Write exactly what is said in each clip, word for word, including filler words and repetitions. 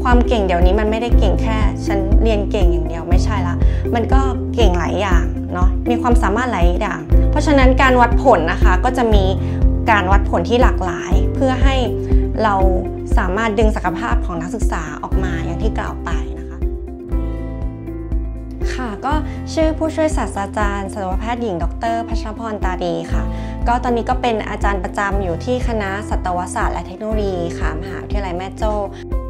ความเก่งเดี๋ยวนี้มันไม่ได้เก่งแค่ฉันเรียนเก่งอย่างเดียวไม่ใช่ละมันก็เก่งหลายอย่างเนาะมีความสามารถหลายอย่างเพราะฉะนั้นการวัดผลนะคะก็จะมีการวัดผลที่หลากหลายเพื่อให้เราสามารถดึงศักยภาพของนักศึกษาออกมาอย่างที่กล่าวไปนะคะค่ะก็ชื่อผู้ช่วยศาสตราจารย์สัตวแพทย์หญิงดร.พัชรพรตาดีค่ะก็ตอนนี้ก็เป็นอาจารย์ประจำอยู่ที่คณะสัตวศาสตร์และเทคโนโลยีค่ะมหาวิทยาลัยแม่โจ้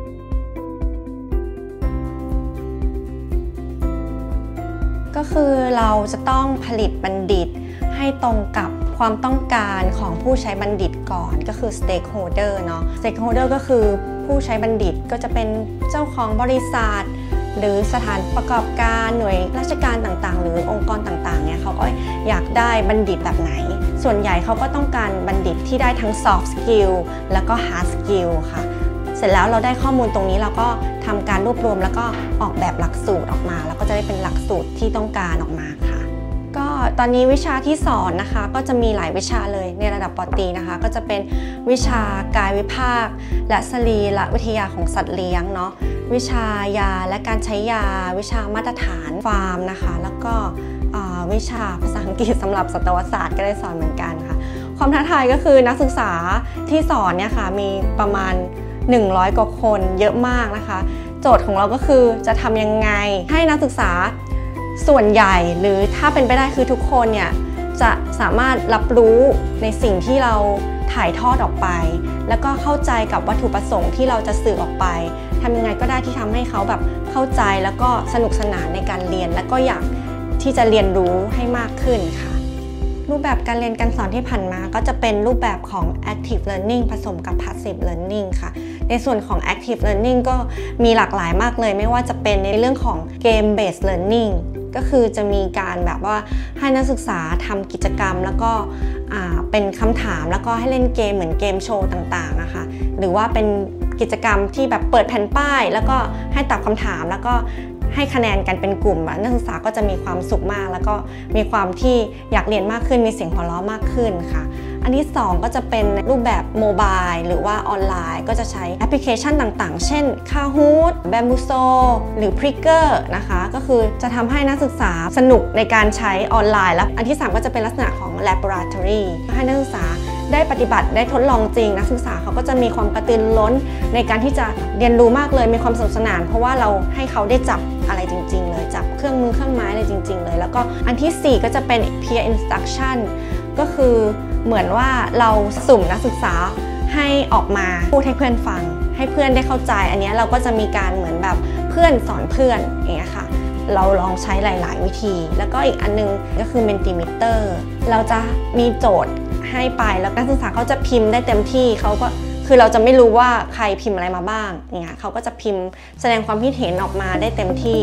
ก็คือเราจะต้องผลิตบัณฑิตให้ตรงกับความต้องการของผู้ใช้บัณฑิตก่อนก็คือ stakeholder เนาะ stakeholder ก็คือผู้ใช้บัณฑิตก็จะเป็นเจ้าของบริษัทหรือสถานประกอบการหน่วยราชการต่างๆหรือองค์กรต่างๆเนี่ยเขาก็อยากได้บัณฑิตแบบไหนส่วนใหญ่เขาก็ต้องการบัณฑิตที่ได้ทั้ง soft skill แล้วก็ hard skill ค่ะเสร็จแล้วเราได้ข้อมูลตรงนี้เราก็ทำการรวบรวมแล้วก็ออกแบบหลักสูตรออกมาแล้วก็จะได้เป็นหลักสูตรที่ต้องการออกมาค่ะก็ตอนนี้วิชาที่สอนนะคะก็จะมีหลายวิชาเลยในระดับป.ตรีนะคะก็จะเป็นวิชากายวิภาคและสรีรวิทยาของสัตว์เลี้ยงเนาะวิชายาและการใช้ยาวิชามาตรฐานฟาร์มนะคะแล้วก็วิชาภาษาอังกฤษสำหรับสัตวศาสตร์ก็ได้สอนเหมือนกันค่ะความท้าทายก็คือนักศึกษาที่สอนเนี่ยค่ะมีประมาณหนึ่งร้อยกว่าคนเยอะมากนะคะโจทย์ของเราก็คือจะทำยังไงให้นักศึกษาส่วนใหญ่หรือถ้าเป็นไปได้คือทุกคนเนี่ยจะสามารถรับรู้ในสิ่งที่เราถ่ายทอดออกไปแล้วก็เข้าใจกับวัตถุประสงค์ที่เราจะสื่อออกไปทำยังไงก็ได้ที่ทำให้เขาแบบเข้าใจแล้วก็สนุกสนานในการเรียนแล้วก็อยากที่จะเรียนรู้ให้มากขึ้นค่ะรูปแบบการเรียนการสอนที่ผ่านมาก็จะเป็นรูปแบบของ active learning ผสมกับ passive learning ค่ะในส่วนของ active learning ก็มีหลากหลายมากเลยไม่ว่าจะเป็นในเรื่องของ game based learning ก็คือจะมีการแบบว่าให้นักศึกษาทำกิจกรรมแล้วก็เป็นคำถามแล้วก็ให้เล่นเกมเหมือนเกมโชว์ต่างๆนะคะหรือว่าเป็นกิจกรรมที่แบบเปิดแผ่นป้ายแล้วก็ให้ตอบคำถามแล้วก็ให้คะแนนกันเป็นกลุ่มนักศึกษาก็จะมีความสุขมากแล้วก็มีความที่อยากเรียนมากขึ้นมีเสียงหัวเราะมากขึ้นค่ะอันที่สองก็จะเป็นรูปแบบโมบายหรือว่าออนไลน์ก็จะใช้แอปพลิเคชันต่างๆเช่น Kahoot Bambuzo หรือ Pricker นะคะก็คือจะทำให้นักศึกษาสนุกในการใช้ออนไลน์แล้วอันที่สามก็จะเป็นลักษณะของ Laboratory ให้นักศึกษาได้ปฏิบัติได้ทดลองจริงนักศึกษาเขาก็จะมีความกระตือรือร้นในการที่จะเรียนรู้มากเลยมีความสนุกสนานเพราะว่าเราให้เขาได้จับอะไรจริงๆเลยจับเครื่องมือเครื่องไม้อะไรจริงๆเลยแล้วก็อันที่สี่ก็จะเป็น peer instruction ก็คือเหมือนว่าเราสุ่มนักศึกษาให้ออกมาพูดให้เพื่อนฟังให้เพื่อนได้เข้าใจอันนี้เราก็จะมีการเหมือนแบบเพื่อนสอนเพื่อนอย่างเงี้ยค่ะเราลองใช้หลายๆวิธีแล้วก็อีกอันนึงก็คือ Mentimeter เราจะมีโจทย์ให้ไปแล้วนักศึกษาเขาจะพิมพ์ได้เต็มที่เขาก็คือเราจะไม่รู้ว่าใครพิมพ์อะไรมาบ้างอย่างเงี้ยเขาก็จะพิมพ์แสดงความคิดเห็นออกมาได้เต็มที่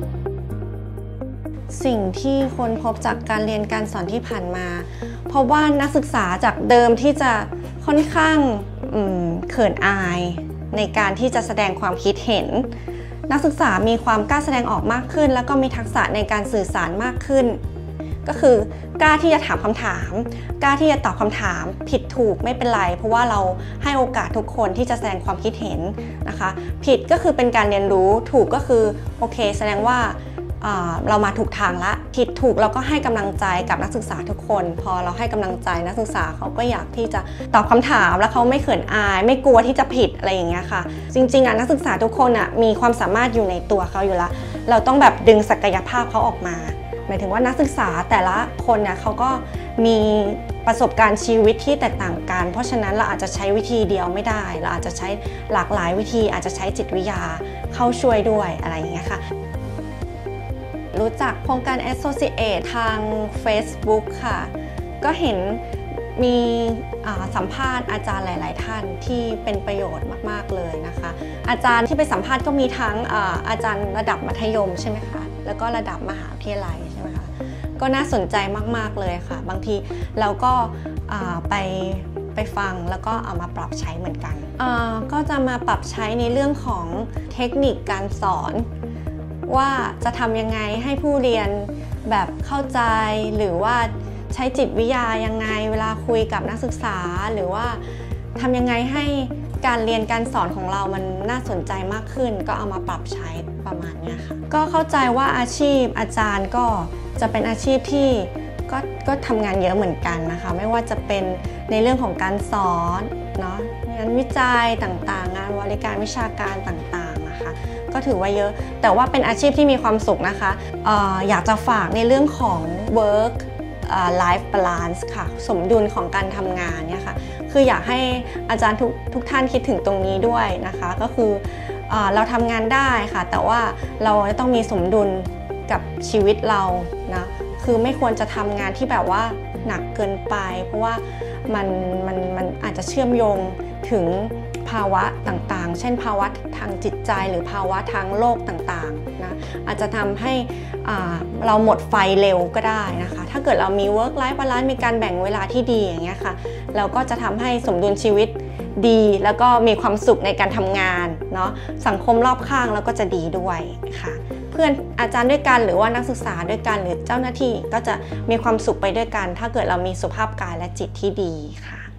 สิ่งที่คนพบจากการเรียนการสอนที่ผ่านมาเพราะว่านักศึกษาจากเดิมที่จะค่อนข้างเขินอายในการที่จะแสดงความคิดเห็นนักศึกษามีความกล้าแสดงออกมากขึ้นแล้วก็มีทักษะในการสื่อสารมากขึ้นก็คือกล้าที่จะถามคำถามกล้าที่จะตอบคำถามผิดถูกไม่เป็นไรเพราะว่าเราให้โอกาสทุกคนที่จะแสดงความคิดเห็นนะคะผิดก็คือเป็นการเรียนรู้ถูกก็คือโอเคแสดงว่าเรามาถูกทางละผิดถูกเราก็ให้กำลังใจกับนักศึกษาทุกคนพอเราให้กำลังใจนักศึกษาเขาก็อยากที่จะตอบคำถามแล้วเขาไม่เขินอายไม่กลัวที่จะผิดอะไรอย่างเงี้ยค่ะจริงๆอ่ะนักศึกษาทุกคนอ่ะมีความสามารถอยู่ในตัวเขาอยู่แล้วเราต้องแบบดึงศักยภาพเขาออกมาหมายถึงว่านักศึกษาแต่ละคนเนี่ยเขาก็มีประสบการณ์ชีวิตที่แตกต่างกันเพราะฉะนั้นเราอาจจะใช้วิธีเดียวไม่ได้เราอาจจะใช้หลากหลายวิธีอาจจะใช้จิตวิทยาเข้าช่วยด้วยอะไรอย่างเงี้ยค่ะรู้จักโครงการ Associate ทาง Facebook ค่ะก็เห็นมีสัมภาษณ์อาจารย์หลายๆท่านที่เป็นประโยชน์มากๆเลยนะคะอาจารย์ที่ไปสัมภาษณ์ก็มีทั้งอาจารย์ระดับมัธยมใช่ไหมคะแล้วก็ระดับมหาวิทยาลัยใช่ไหมคะก็น่าสนใจมากๆเลยค่ะบางทีเราก็ไปไปฟังแล้วก็เอามาปรับใช้เหมือนกันก็จะมาปรับใช้ในเรื่องของเทคนิคการสอนว่าจะทำยังไงให้ผู้เรียนแบบเข้าใจหรือว่าใช้จิตวิทยายังไงเวลาคุยกับนักศึกษาหรือว่าทำยังไงให้การเรียนการสอนของเรามันน่าสนใจมากขึ้นก็เอามาปรับใช้ประมาณนี้ค่ะก็เข้าใจว่าอาชีพอาจารย์ก็จะเป็นอาชีพที่ก็ก็ทำงานเยอะเหมือนกันนะคะไม่ว่าจะเป็นในเรื่องของการสอนเนาะงานวิจัยต่างๆงานบริการวิชาการต่างๆนะคะก็ถือว่าเยอะแต่ว่าเป็นอาชีพที่มีความสุขนะคะ เอ่อ อยากจะฝากในเรื่องของ work life balance ค่ะสมดุลของการทำงานเนี่ยค่ะคืออยากให้อาจารย์ทุกทุกท่านคิดถึงตรงนี้ด้วยนะคะก็คือเอ่อเราทำงานได้ค่ะแต่ว่าเราต้องมีสมดุลกับชีวิตเรานะคือไม่ควรจะทำงานที่แบบว่าหนักเกินไปเพราะว่ามันมันมันอาจจะเชื่อมโยงถึงภาวะต่างๆเช่นภาวะทางจิตใจหรือภาวะทางโลกต่างๆนะอาจจะทำให้เราหมดไฟเร็วก็ได้นะคะถ้าเกิดเรามี work life balance มีการแบ่งเวลาที่ดีอย่างเงี้ยค่ะเราก็จะทำให้สมดุลชีวิตดีแล้วก็มีความสุขในการทำงานเนาะสังคมรอบข้างแล้วก็จะดีด้วยค่ะเพื่อนอาจารย์ด้วยกันหรือว่านักศึกษาด้วยกันหรือเจ้าหน้าที่ก็จะมีความสุขไปด้วยกันถ้าเกิดเรามีสุขภาพกายและจิตที่ดีค่ะ